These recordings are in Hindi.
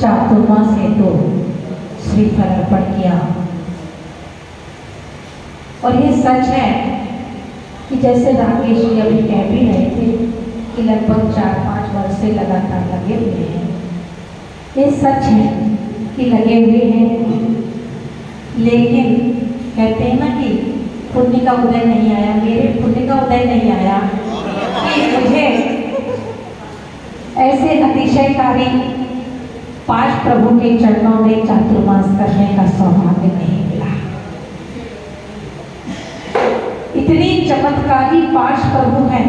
चातुर्मास हेतु श्रीफल अर्पण किया। और ये सच है कि जैसे राकेश जी अभी कह भी रहे थे कि लगभग 4-5 वर्ष से लगातार लगे हुए हैं। ये सच है कि लगे हुए हैं, लेकिन कहते हैं ना कि पुण्य का उदय नहीं आया, मेरे पुण्य का उदय नहीं आया कि मुझे ऐसे अतिशयकारी 5 प्रभु के चरणों में चातुर्मास करने का सौभाग्य नहीं मिला। इतनी चमत्कारी 5 प्रभु हैं,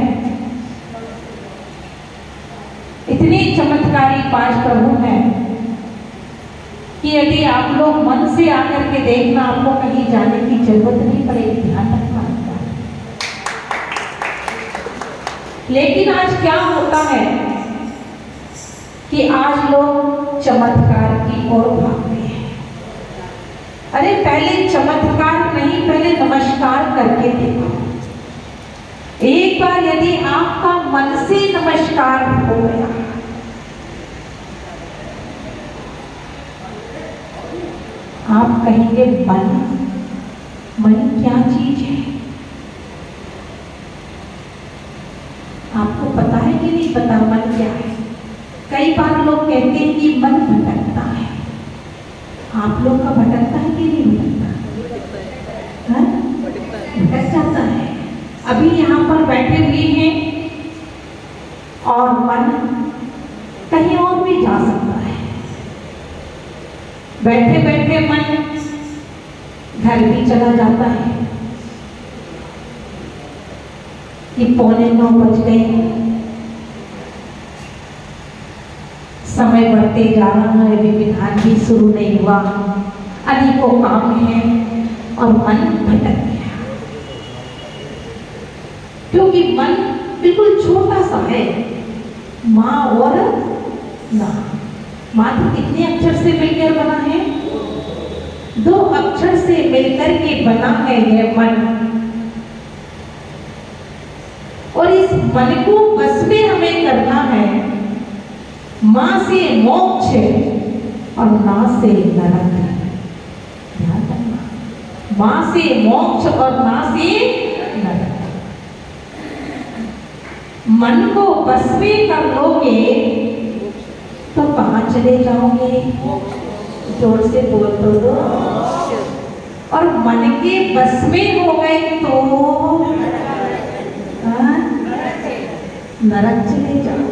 इतनी चमत्कारी 5 प्रभु हैं कि यदि आप लोग मन से आकर के देखना, आपको कहीं जाने की जरूरत नहीं पड़ेगी, ध्यान रखना। लेकिन आज क्या होता है कि आज लोग चमत्कार की ओर भागते हैं। अरे पहले चमत्कार नहीं, पहले नमस्कार करके देखो। एक बार यदि आपका मन से नमस्कार हो गया, आप कहेंगे मन क्या चीज है? आपको पता है कि नहीं पता मन क्या है? कई बार लोग कहते हैं कि मन भटकता है। आप लोग का भटकता है कि नहीं भटकता? भटक जाता है। अभी यहाँ पर बैठे हुए हैं और मन कहीं और भी जा सकता है। बैठे बैठे मन घर भी चला जाता है कि 8:45 बज गए, समय बढ़ते जा रहा है, विधान भी शुरू नहीं हुआ, अनेकों काम है और मन भटक गया। क्योंकि मन बिल्कुल छोटा सा है, माँ और ना। माँ तो कितने अक्षर से मिलकर बना है? 2 अक्षर से मिलकर के बना है यह मन। और इस मन को बस में हमें करना है। माँ से मोक्ष और ना से नरक। ध्यान रखना, माँ से मोक्ष और ना से नरक। मन को बस में कर लोगे तो कहाँ चले जाओगे? जोर से बोल दो। और मन के बस में हो गए तो नरक चले जाओ।